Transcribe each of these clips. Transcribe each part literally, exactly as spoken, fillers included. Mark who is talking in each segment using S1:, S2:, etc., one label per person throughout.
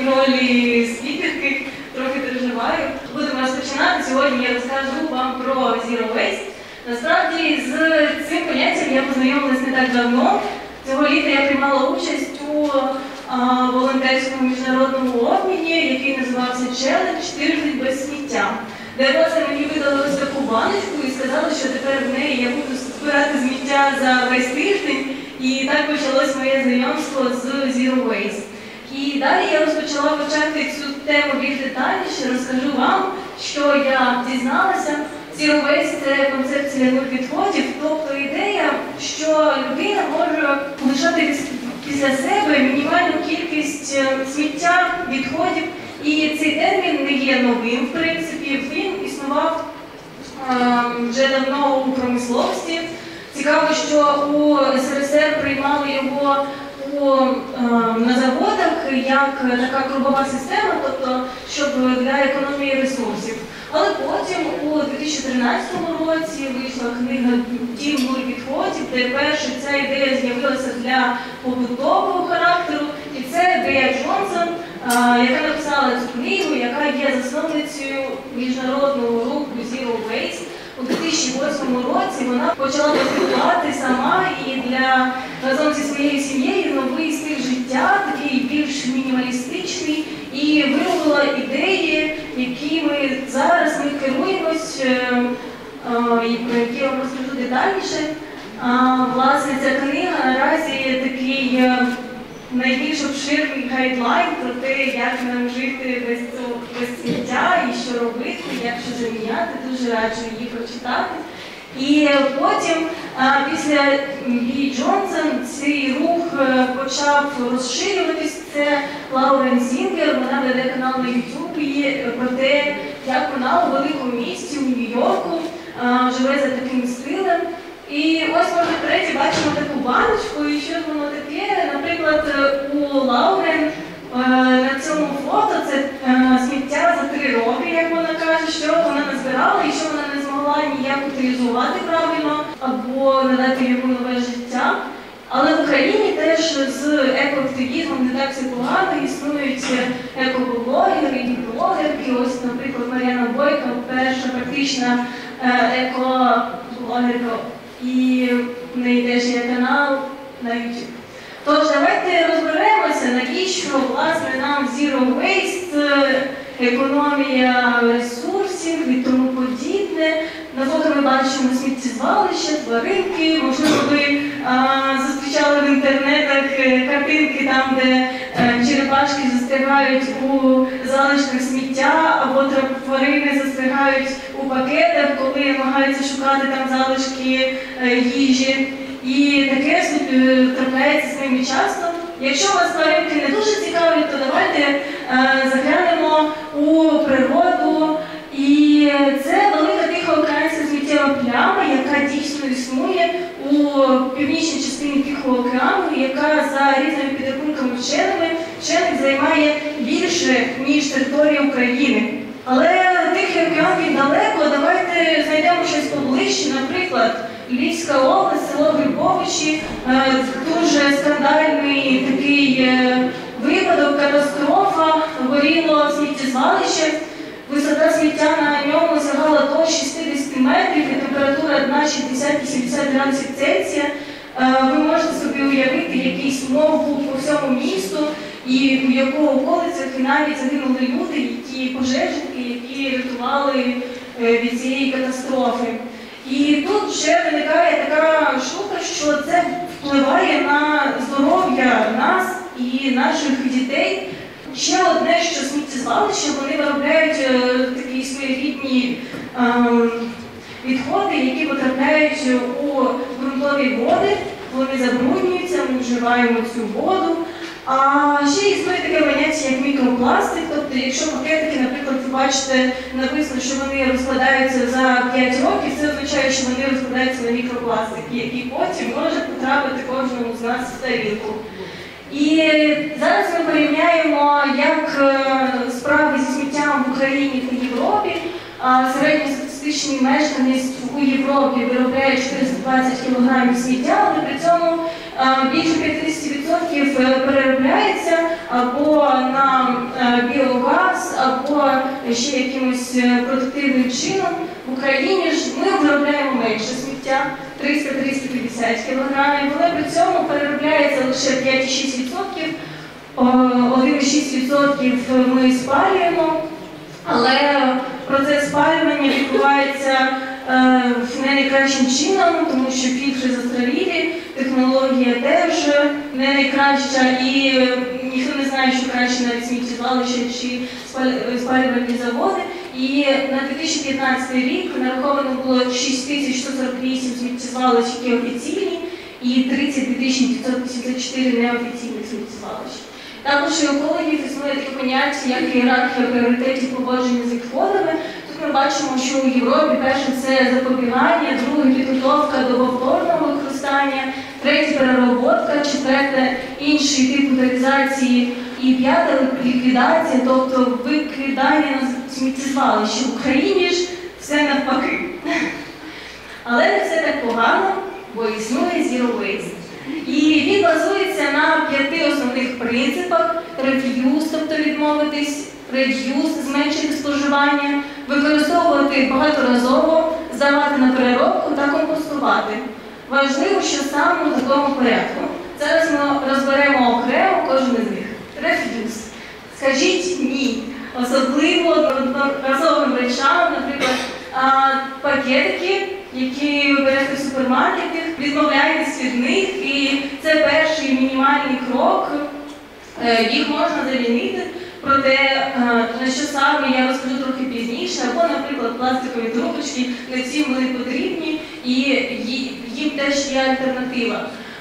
S1: в ролі спікерки, трохи переживаю. Будемо розпочинати. Сьогодні я розкажу вам про Zero Waste. Насправді, з цим поняттям я познайомилась не так давно. Цього літа я приймала участь у а, волонтерському міжнародному обміні, який називався «Челендж Тиждень без сміття», де власне мені видали ось таку баночку і сказали, що тепер в неї я буду збирати сміття за весь тиждень. І так почалось моє знайомство з Zero Waste. І далі я розпочала почати цю тему більш детальніше, розкажу вам, що я дізналася. Zero Waste – це концепція нуль відходів, тобто ідея, що людина може лишати після себе мінімальну кількість сміття, відходів. І цей термін не є новим, в принципі, він існував е, вже давно у промисловості. Цікаво, що у ес ер ес ер приймали його у, е, на заводах як така кругова система, тобто щоб для економії ресурсів. Але потім у дві тисячі тринадцятому році вийшла книга «Дім нуль відходів», де перша ця ідея з'явилася для побутового характеру. І це Беа Джонсон, яка написала цю книгу, яка є засновницею міжнародного руху Zero Waste. У дві тисячі восьмому році вона почала практикувати сама і для разом зі своєю сім'єю новий стиль життя, такий більш мінімалістичний, і виявила ідеї, якими зараз ми керуємось, і про які я вам розкажу детальніше. Власне, ця книга наразі такий найбільш обширний гайдлайн про те, як нам жити без цього, без сміття і що робити, як що заміняти. Дуже раджу її прочитати. І потім, після Беа Джонсон, цей рух почав розширюватись. Це Лаурен Зінгер, вона веде канал на ютубі про те, як вона у великому місті, у Нью-Йорку, живе за таким стилем. І ось, може, втретє бачимо таку баночку, і що воно таке. Наприклад, у Лаурен на цьому фото це сміття за три роки, як вона каже, що вона назбирала і що вона не змогла ніяк утилізувати правильно або надати йому нове життя. Але в Україні теж з екоактивізмом не так все погано, існують екоблогери і блогерки. Ось, наприклад, Мар'яна Бойко, перша практична екоблогерка, і в неї теж є канал на ютуб. Тож, давайте розберемося, навіщо, власне, нам Zero Waste, економія ресурсів і тому подібне. На фото ми бачимо сміттєзвалища, тваринки, можливо, ви а, зустрічали в інтернетах картинки там, де а, черепашки застрягають у залишках сміття, або тварини застрягають у пакетах, коли намагаються шукати там залишки а, їжі. І таке трапляється з ними часто. Якщо вас тваринки не дуже цікаві, то давайте а, заглянемо у природу. І це велика Тихоокеанська сміттєва пляма, яка дійсно існує у північній частині Тихого океану, яка за різними підрахунками вченими, вчених займає більше, ніж територія України. Але Тихий океан він далеко, давайте знайдемо щось поближче, наприклад, Львівська область, село Грибовичі, дуже скандальний такий випадок, катастрофа, горіло сміттєзвалище. Висота сміття на ньому сягала до шістдесят метрів і температура дна шістдесят-вісімдесят градусів Цельсія. Ви можете собі уявити, який смог був по всьому місту і в якого околицях і навіть загинули люди, які пожежники, які рятували від цієї катастрофи. І тут вже виникає така штука, що це впливає на здоров'я нас і наших дітей. Ще одне, що сміттєзвалища, вони виробляють е, такі своєрідні е, відходи, які потрапляють у ґрунтові води, вони забруднюються, ми вживаємо цю воду. А ще існує таке поняття, як мікропластик, тобто якщо пакетики, наприклад, ви бачите, написано, що вони розкладаються за п'ять років, це означає, що вони розкладаються на мікропластик, який потім може потрапити кожному з нас в тарілку. І зараз ми порівняємо, як справи зі сміттям в Україні та Європі. Середньостатистичний мешканець у Європі виробляє чотириста двадцять кілограмів сміття, але при цьому більше п'ятдесят відсотків переробляється або на біогаз, або ще якимось продуктивним чином. В Україні ж ми виробляємо менше сміття, триста - триста п'ятдесят кілограмів, але при цьому переробляється лише п'ять - шість відсотків, один - шість відсотків ми спалюємо, але процес спалювання відбувається не найкращим чином, тому що фільтри застарілі, технологія теж не найкраща, і ніхто не знає, що краще навіть сміттєзвалища чи спалювальні заводи. І на дві тисячі п'ятнадцятий рік нараховано було шість тисяч сто сорок вісім сміттєзвалищ, які офіційні, і тридцять дві тисячі дев'ятсот вісімдесят чотири неофіційних сміттєзвалищ. Також у екологів існує таке поняття, як ієрархія пріоритетів поводження з відходами. Тут ми бачимо, що у Європі перше – це запобігання, друге – підготовка до повторного використання, третє – перероботка, четверте – інший тип утилізації і п'яте – ліквідація, тобто викидання на сміттєзвалище. В Україні ж все навпаки. Але не все так погано, бо існує Zero Waste. І він базується на п'яти основних принципах: refuse, тобто відмовитись, reduce, зменшити споживання, використовувати багаторазово, здавати на переробку та компостувати. Важливо, що саме у такому порядку. Зараз ми розберемо окремо кожен із них. Refuse. Скажіть ні. Особливо одноразовим речам, наприклад, пакетики, які ви берете в супермаркеті, відмовляйтесь від них, і це перший мінімальний крок, їх можна замінити, проте на що саме я розкажу трохи пізніше, або, наприклад, пластикові трубочки, не всім вони потрібні, і їм теж є альтернатива.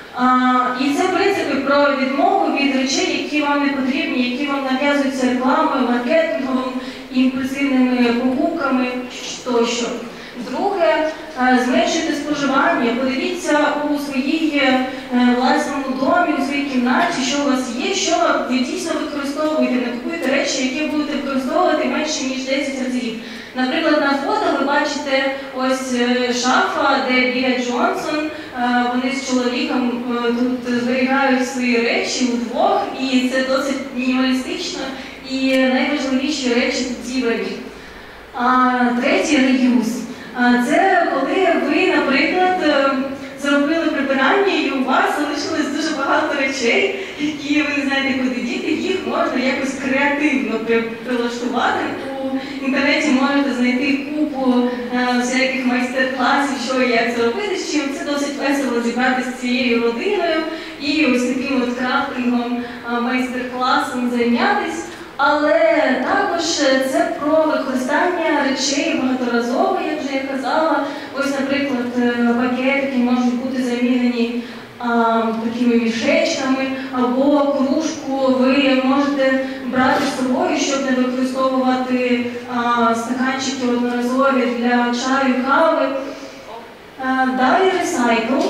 S1: І це принципи про відмову від речей, які вам не потрібні, які вам нав'язуються рекламою, маркетингом, імпульсивними покупками тощо. Друге, зменшити споживання. Подивіться у своїй власному домі, у своїй кімнаті, що у вас є, що ви дійсно використовуєте. Не купуйте речі, які будете використовувати менше, ніж десять разів. Наприклад, на фото ви бачите ось шафа, де біля Джонсон. Вони з чоловіком тут зберігають свої речі удвох, і це досить мінімалістично, і найважливіші речі тут зібрані. Третє – реюз. Це коли ви, наприклад, зробили прибирання і у вас залишилось дуже багато речей, які ви не знаєте, куди діти, їх можна якось креативно прилаштувати. У інтернеті можете знайти купу всяких майстер-класів, що і як це робити, з чим це досить весело зібратися з цією родиною і ось таким от крафтингом, майстер-класом зайнятися. Але також це про використання речей багаторазово, як вже я казала. Ось, наприклад, пакетики можуть бути замінені а, такими мішечками, або кружку ви можете брати з собою, щоб не використовувати а, стаканчики одноразові для чаю, кави. А, далі ресайкл.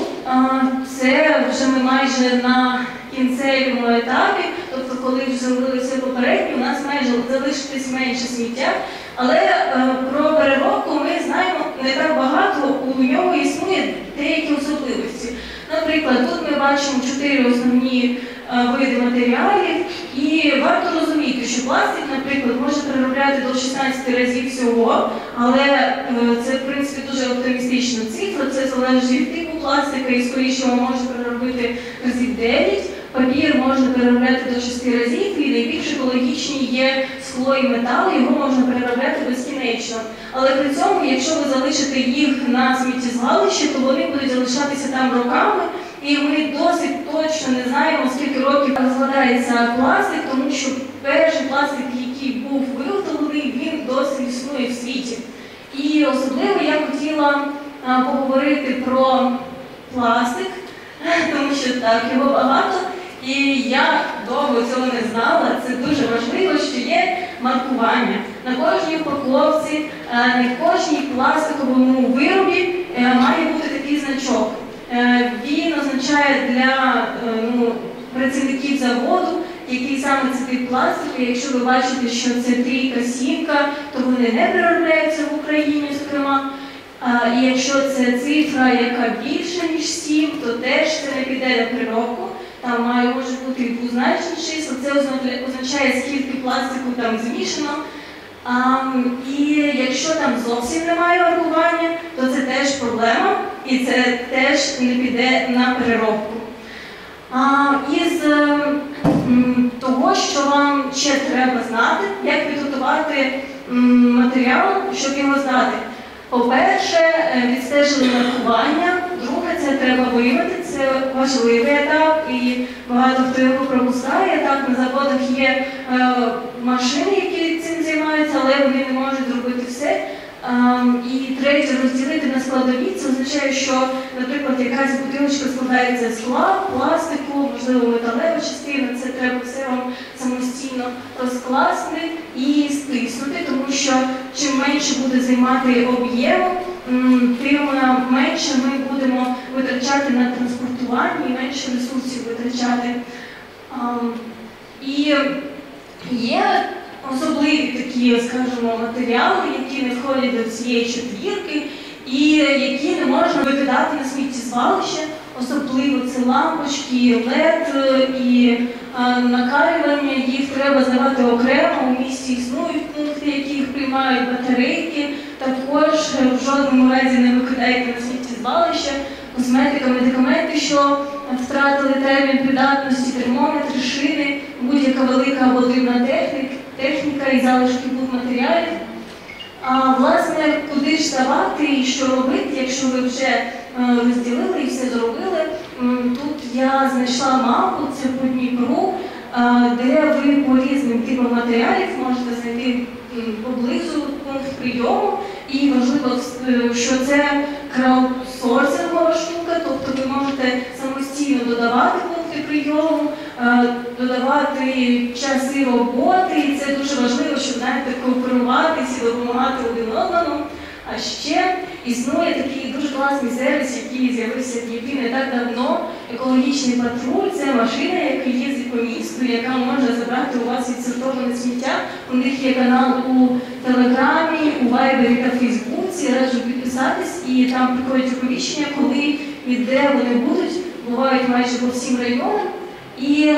S1: Це вже ми майже на кінцевому етапі, тобто коли вже зробили все попередньо, у нас майже залишилось менше сміття, але е, про переробку ми знаємо не так багато, у нього існує деякі особливості. Наприклад, тут ми бачимо чотири основні е, види матеріалів, і варто розуміти, що пластик, наприклад, може переробляти до шістнадцяти разів всього, але е, це, в принципі, дуже оптимістична цифра, це залежить від типу пластика, і скоріше його може переробити разів дев'ять. Папір можна переробляти до шести разів, і найбільш екологічні є скло і метал, його можна переробляти безкінечно. Але при цьому, якщо ви залишите їх на сміттєзвалищі, то вони будуть залишатися там роками, і ми досить точно не знаємо, скільки років розкладається пластик, тому що перший пластик, який був виготовлений, він досі існує в світі. І особливо я хотіла а, поговорити про пластик, тому що так, його багато. І я довго цього не знала, це дуже важливо, що є маркування. На кожній упаковці, на кожній пластиковому виробі має бути такий значок. Він означає для ну, працівників заводу, який саме це тип пластику. Якщо ви бачите, що це трійка, сімка, то вони не переробляються в Україні, зокрема. А, і якщо це цифра, яка більша, ніж сім, то теж це не піде на переробку. Там має, може бути двозначні числа, це означає, скільки пластику там змішано. А, і якщо там зовсім немає маркування, то це теж проблема, і це теж не піде на переробку. А, із м, того, що вам ще треба знати, як підготувати м, матеріал, щоб його здати. По-перше, відстежили маркування, друге, це треба виявити, це важливий етап, і багато хто його пропускає. Так, на заводах є е, машини, які цим займаються, але вони не можуть зробити все. Um, і третє, розділити на складові, це означає, що, наприклад, якась бутилочка складається з скла, пластику, можливо, металева частина, це треба все вам самостійно розкласти і стиснути, тому що чим менше буде займати об'єм, тим менше ми будемо витрачати на транспортування і менше ресурсів витрачати. Um, і є особливі такі, скажімо, матеріали, які не входять до цієї четвірки і які не можна викидати на сміттєзвалище. Особливо це лампочки, лед і а, накалювання, їх треба здавати окремо. У місті існують пункти, які їх приймають, батарейки. Також в жодному разі не викидайте на сміттєзвалище. Косметика, медикаменти, що втратили термін придатності, термометри, шини, будь-яка велика або дрібна техніка. техніка і залишки будматеріалів. А, власне, куди ж ставати і що робити, якщо ви вже е, розділили і все зробили. Тут я знайшла мапу, це по Дніпру, е, де ви по різним типам матеріалів можете знайти поблизу пункт прийому. І важливо, що це краудсорсингова штука, тобто ви можете самостійно додавати пункти прийому, додавати часи роботи, і це дуже важливо, щоб, знаєте, кооперуватися і допомагати один одному. А ще існує такий дуже класний сервіс, який з'явився в Дніпрі не так давно. Екологічний патруль – це машина, яка їздить по місту, яка може забрати у вас відсортоване сміття. У них є канал у Телеграмі, у Вайбері та Фейсбуці. Раджу підписатись, і там приходять оповіщення, коли і де вони будуть. Бувають майже по всім районам. І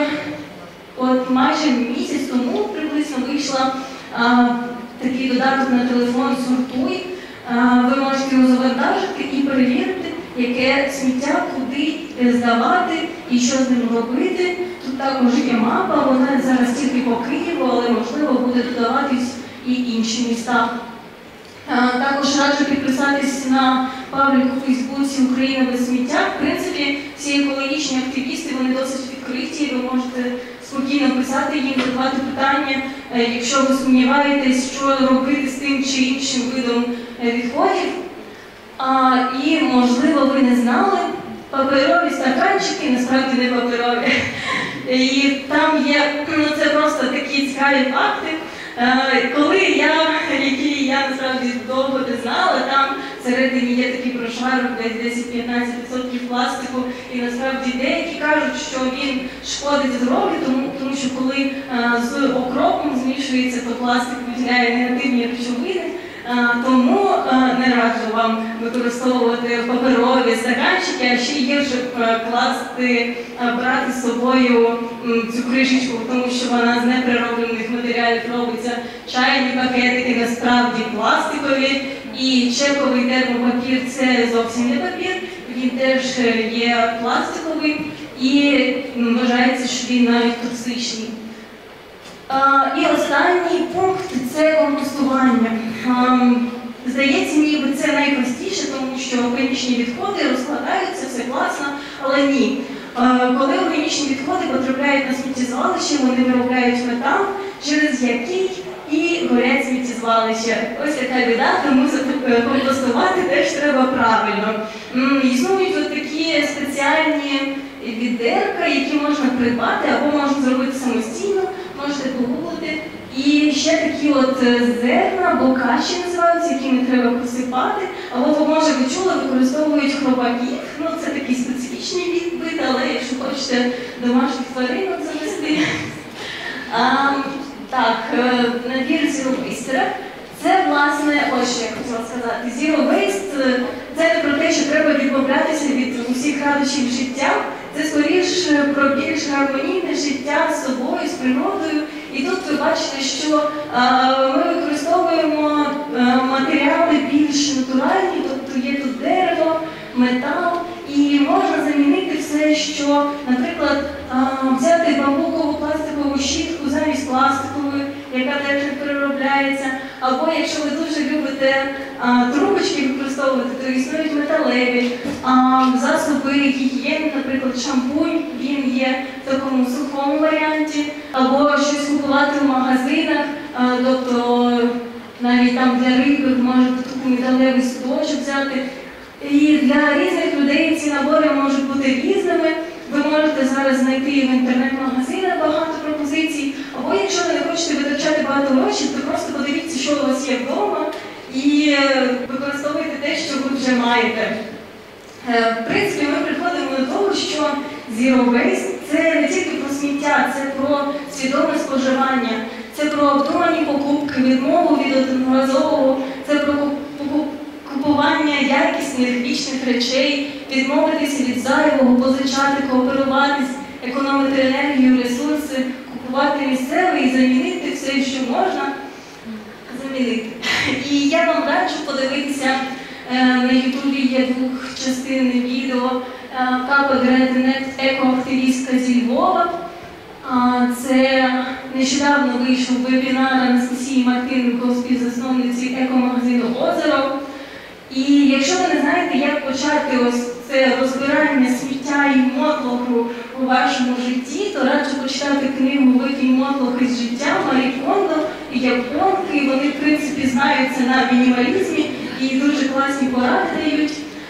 S1: от майже місяць тому приблизно вийшла а, такий додаток на телефон «Сортуй». А, ви можете його завантажити і перевірити, яке сміття, куди здавати і що з ним робити. Тут також є мапа, вона зараз тільки по Києву, але можливо буде додаватись і інші міста. А, також раджу підписатись на паблік у Фейсбуці «Україна без сміття». В принципі, всі екологічні активісти, вони досить відкриті, ви можете спокійно писати їм, задавати питання, якщо ви сумніваєтесь, що робити з тим чи іншим видом відходів. А, і, можливо, ви не знали, паперові стаканчики насправді не паперові. І там є, ну це просто такі цікаві факти. Коли я, які я насправді довго не знала, там всередині є такий прошарок, десь десять-п'ятнадцять відсотків пластику, і насправді деякі кажуть, що він шкодить здоров'ю, тому, тому що коли а, з окропом змішується, то пластик виділяє негативні речовини. А, тому а, не раджу вам використовувати паперові стаканчики, а ще гірше класти, а, брати з собою м, цю кришечку, тому що вона з неперероблених матеріалів робиться. Чайні пакетики насправді пластикові, і чековий термопапір – це зовсім не папір, він теж є пластиковий і м, вважається, що він навіть токсичний. Uh, і останній пункт – це компостування. Uh, здається, ніби це найпростіше, тому що органічні відходи розкладаються, все класно, але ні. Uh, коли органічні відходи потрапляють на сміттєзвалище, вони виробляють метан, через який і горять сміттєзвалища. Ось яка біда, тому компостувати теж треба правильно. Um, існують от такі спеціальні відерка, які можна придбати або можна зробити самостійно. Можете погуглити. І ще такі от зерна, бокаші називаються, які не треба посипати. Або, може, ви чули, використовують хробаків. Ну, це такий специфічний вид, але якщо хочете домашніх тваринок завести. А, так, набір зіровистера. Це, власне, ось що я хотіла сказати. Zero Waste – це не про те, що треба відмовлятися від усіх радощів життя, це скоріше про більш гармонійне життя з собою, з природою. І тут ви бачите, що а, ми використовуємо а, матеріали більш натуральні, тобто є тут дерево, метал, і можна замінити все, що, наприклад, а, взяти бамбукову пластикову щітку замість пластикової, яка теж не переробляється, або якщо ви дуже любите а, трубочки використовувати, то існують металеві, а, засоби гігієни, наприклад, шампунь, він є в такому сухому варіанті, або щось купувати в магазинах, а, тобто навіть там для риби ви можете таку металевий судочок взяти. І для різних людей ці набори можуть бути різними. Ви можете зараз знайти в інтернет-магазинах багато пропозицій, або якщо ви не хочете витрачати багато грошей, то просто подивіться, що у вас є вдома, і використовуйте те, що ви вже маєте. В принципі, ми приходимо до того, що Zero Waste – це не тільки про сміття, це про свідоме споживання, це про обдумані покупки, відмову від одноразового, це про купування якісних, вічних речей, відмовитися від зайвого, позичати, кооперуватись, економити енергію, ресурси, купувати місцеве і замінити все, що можна замінити. І я вам раджу подивитися, на ютубі є двохчастинне відео Капа Гретенет, екоактивістка зі Львова. Це нещодавно вийшов вебінар Анастасії Мартиненко, співзасновниці екомагазину «Озеро». І якщо ви не знаєте, як почати ось це розбирання сміття і мотлоху у вашому житті, то раджу почитати книгу «Викинь мотлох із життя» Марі Кондо і японки. Вони, в принципі, знаються на мінімалізмі і дуже класні поради дають.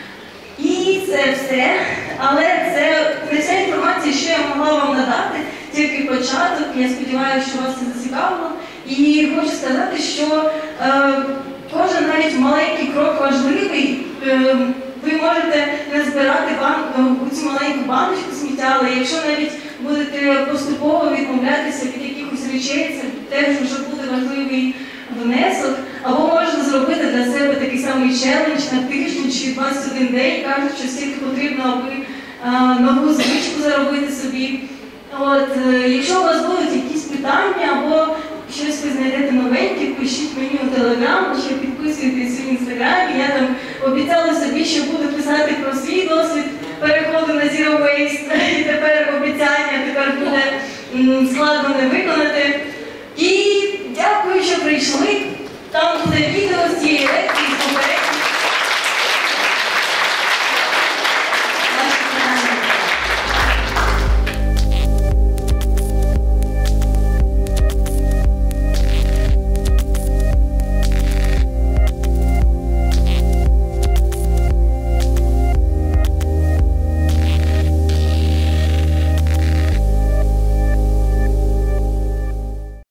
S1: І це все. Але це не вся інформація, що я могла вам надати, тільки початок. Я сподіваюся, що вас це зацікавило. І хочу сказати, що е, кожен навіть маленький крок важливий. Е, ви можете не збирати бан, у цю маленьку баночку сміття, але якщо навіть будете поступово відмовлятися від якихось речей, це теж вже буде важливий внесок. Або можна зробити для себе такий самий челендж на тиждень чи двадцять один день, кажуть, що стільки потрібно, аби а, нову звичку заробити собі. От, е, якщо у вас будуть якісь питання або щось ви знайдете новеньке, пишіть мені у Телеграм, чи підписуйтесь в Інстаграмі. Я там обіцяла собі, що буду писати про свій досвід переходу на Zero Waste і